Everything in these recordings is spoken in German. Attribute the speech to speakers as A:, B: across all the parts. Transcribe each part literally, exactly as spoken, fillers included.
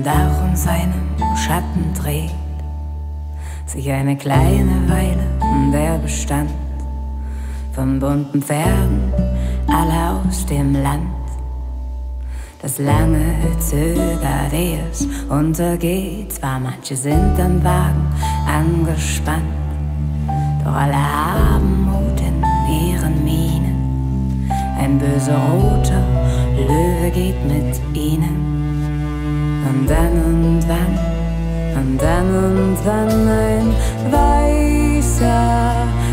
A: Dach und seinem Schatten dreht sich eine kleine Weile der Bestand von bunten Pferden, alle aus dem Land. Das lange zögert, ehe es untergeht. Zwar manche sind am Wagen angespannt, doch alle haben Mut in ihren Mienen. Ein böser roter Löwe geht mit ihnen. Und dann und wann, und dann und wann ein weißer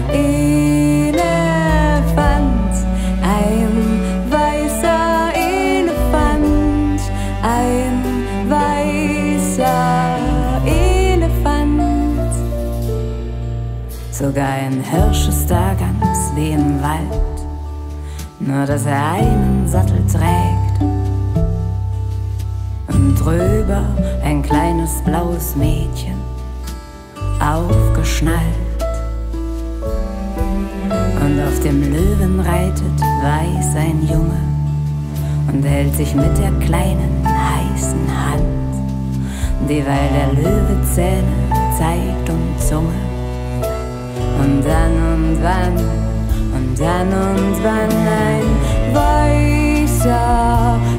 A: Elefant, ein weißer Elefant, ein weißer Elefant. Sogar ein Hirsch ist da ganz wie im Wald, nur dass er einen Sattel trägt. Und drüber ein kleines blaues Mädchen, aufgeschnallt. Und auf dem Löwen reitet weiß ein Junge und hält sich mit der kleinen heißen Hand, dieweil der Löwe Zähne zeigt und Zunge. Und dann und wann, und dann und wann ein weißer